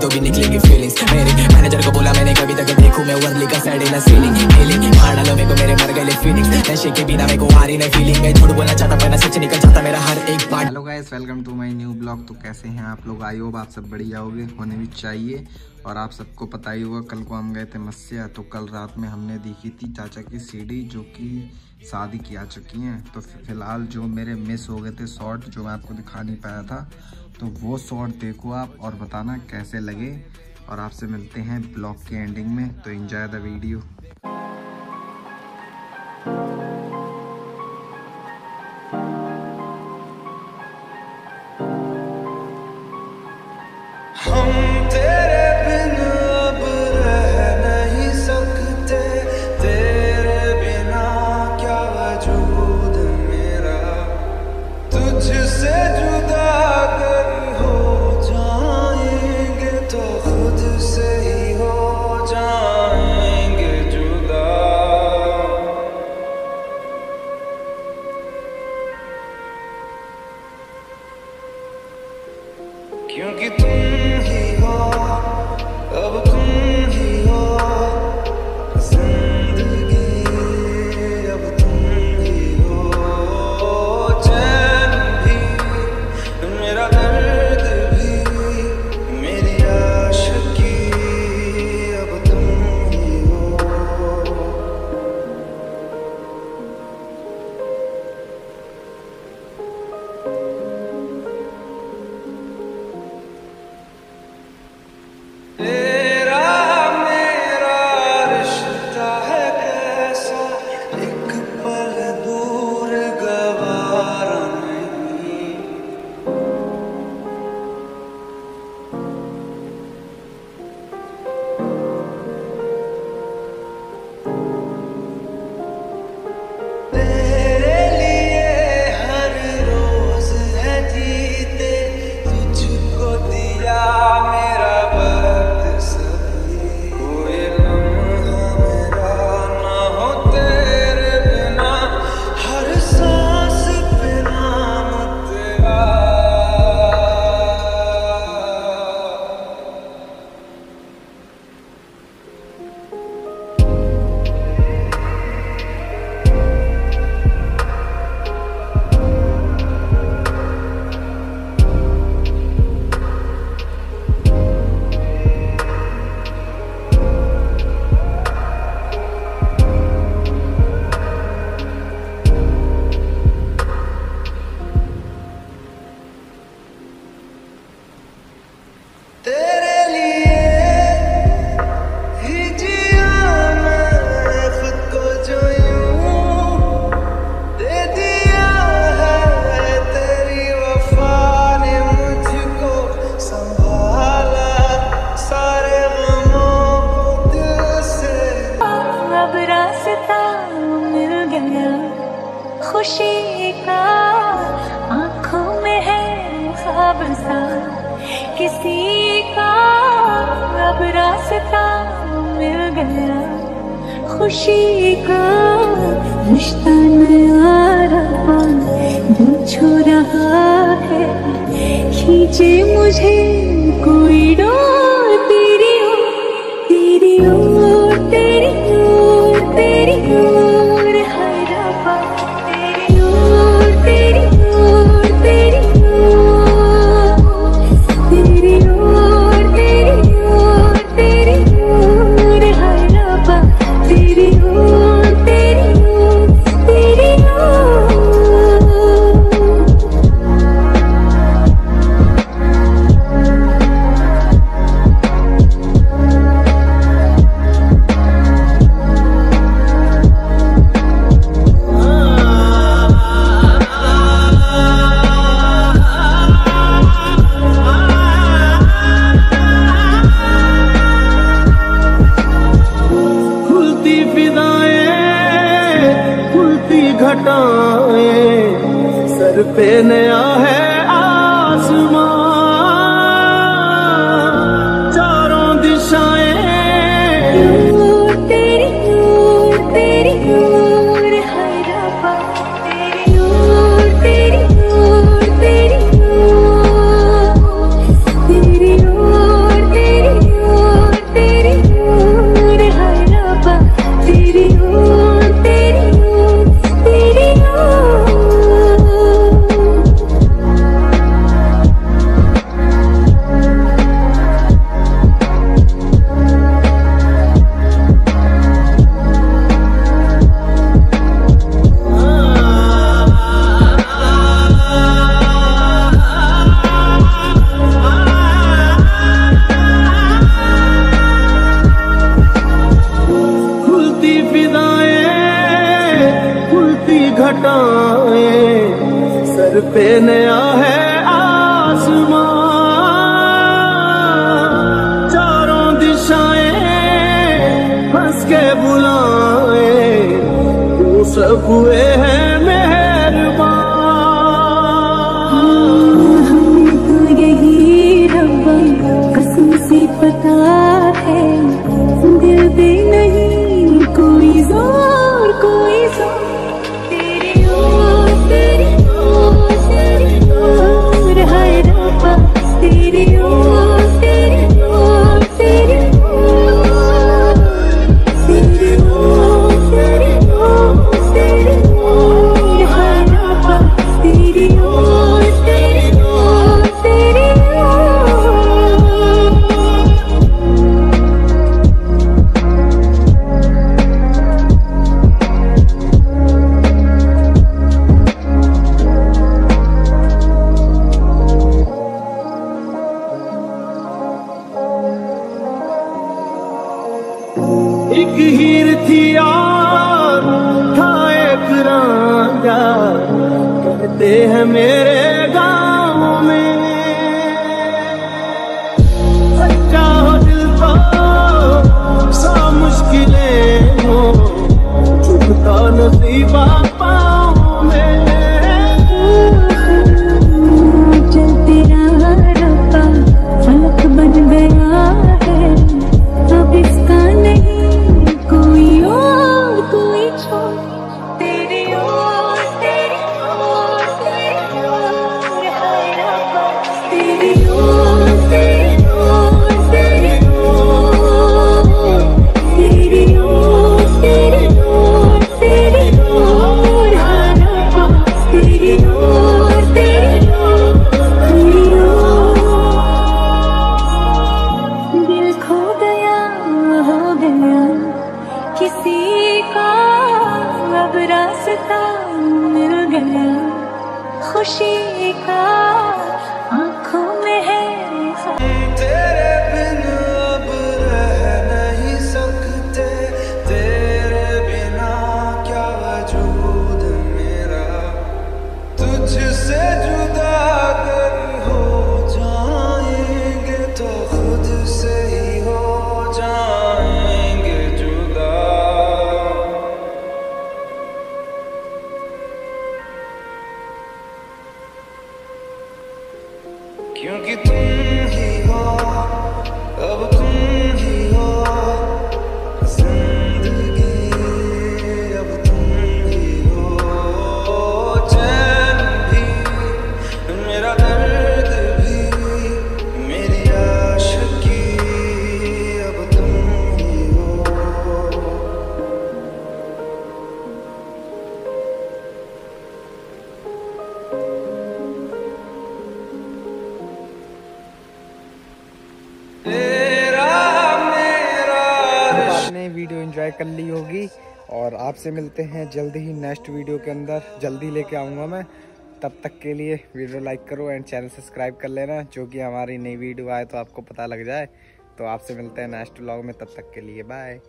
तो भी निकलेगी फीलिंग्स। मेरे मैनेजर को बोला मैंने कभी तक देखूं मैं वर्ली का सैडेला सीलिंग फीलिंग मार डालो मेरे को मेरे मर गए फीलिंग्स। नशे के बिना मेरे को आ रही नहीं फीलिंग। मैं झूठ बोलना चाहता पर सच निकल जाता मेरा हर एक part. Hello guys, welcome to my new blog. तो कैसे हैं आप लोग? आई होप आप सब बढ़िया होगे, होने भी चाहिए। और आप सबको पता ही होगा कल को हम गए थे मस्या, तो कल रात में हमने देखी थी चाचा की सीढ़ी जो कि शादी की आ चुकी हैं। तो फिलहाल जो मेरे मिस हो गए थे शॉर्ट जो मैं आपको दिखा नहीं पाया था, तो वो शॉर्ट देखो आप और बताना कैसे लगे। और आपसे मिलते हैं ब्लॉग के एंडिंग में, तो एंजॉय द वीडियो। हम तेरे बिन अब रह नहीं सकते, तेरे बिना क्या वजूद मेरा। तुझसे जुदा अगर हो जाएंगे तो खुद से ही हो जाएंगे जुदा। क्योंकि तुम ही हो, अब तुम ही हो जिंदगी, अब तुम ही हो चैन भी, मेरा दर्द भी, मेरी आशिकी, अब तुम ही हो। तेरा मेरा रिश्ता है कैसा, एक पल दूर गवारा नहीं। तेरे लिए हर रोज है जीते, तुझको दिया मेरा वक्त सभी। कोई लम्हा मेरा ना हो तेरे बिना, हर सांस पे नाम तेरा। तेरे लिए ही जिया मैं खुद को जो यूं दे दिया है, तेरी वफा ने मुझको संभाला, सारे गमों को दिल से। अब रास्ता मिल गया खुशी का, आंखों में है ख्वाब सा किसी का। अब रास्ता मिल गया खुशी का, रिश्ता नया रहा जो छू रहा है, खींचे मुझे कोई डोर तेरी ओर, तेरी ओर, तेरी ओर, तेरी ओर, हाय रब्बा तेरी ओर, तेरी ओर, तेरी ओर, तेरी ओर, तेरी ओर, तेरी ओर, हाय रब्बा तेरी ओर, तेरी ओर, तेरी ओर। खुलती फिदाएं, खुलती घटाएं, सर पे नया है आसमां, चारों दिशाएं। तेरी ओर, तेरी ओर, हाय रब्बा तेरी ओर, तेरी ओर, तेरी ओर, तेरी ओर, तेरी घटाएं, सर पे नया है आसमां, चारों दिशाएं हंस के बुलाएं, तू सब हुए हैं मेहरबान। तो यही रब्बा कसम से पता है, दिल पे नहीं कोई जोर कोई जोर, तेरी ओर तेरी ओर तेरी ओर हाय रब्बा, तेरी ओर तेरी ओर तेरी ओर, तेरी ओर तेरी ओर तेरी ओर हाय रब्बा, तेरी ओर तेरी ओर तेरी ओर। एक हीर थी यार था एक रांझा, कहते हैं मेरे गाँव में, सच्चा हो दिल तो सा मुश्किलें हो, चुभता नसीबा पाँव में। चल तेरा रब्बा फलक बन गया है, अब इसका नहीं कोई और कोई छोर, तेरी ओर तेरी ओर तेरी ओर हाय रब्बा, तेरी ओर तेरी ओर तेरी ओर, तेरी ओर तेरी ओर तेरी ओर हाय रब्बा, तेरी ओर तेरी ओर तेरी ओर। दिल खो गया हो गया किसी का, अब रास्ता मिल गया खुशी का, आँखों में है तेरे बिन अब रह नहीं सकते, तेरे बिना क्या वजूद मेरा, तुझसे जुदा अगर हो जाएंगे तो खुद से ही हो जाएंगे जुदा। क्योंकि तुम ही हो, अब तुम ही हो जिंदगी, अब तुम ही हो चैन भी, मेरा दर्द भी, मेरी आशिकी, अब तुम ही हो। आपने वीडियो एंजॉय कर ली होगी और आपसे मिलते हैं जल्दी ही नेक्स्ट वीडियो के अंदर, जल्दी लेके आऊँगा मैं। तब तक के लिए वीडियो लाइक करो एंड चैनल सब्सक्राइब कर लेना, जो कि हमारी नई वीडियो आए तो आपको पता लग जाए। तो आपसे मिलते हैं नेक्स्ट व्लॉग में, तब तक के लिए बाय।